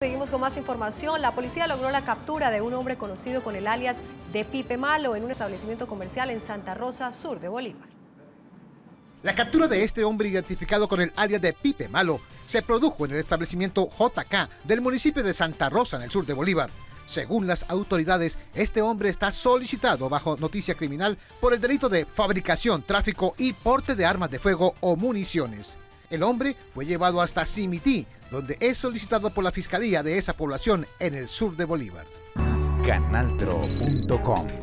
Seguimos con más información. La policía logró la captura de un hombre conocido con el alias de Pipe Malo en un establecimiento comercial en Santa Rosa, sur de Bolívar. La captura de este hombre identificado con el alias de Pipe Malo se produjo en el establecimiento JK del municipio de Santa Rosa, en el sur de Bolívar. Según las autoridades, este hombre está solicitado bajo noticia criminal por el delito de fabricación, tráfico y porte de armas de fuego o municiones. El hombre fue llevado hasta Simití, donde es solicitado por la fiscalía de esa población en el sur de Bolívar. Canaltro.com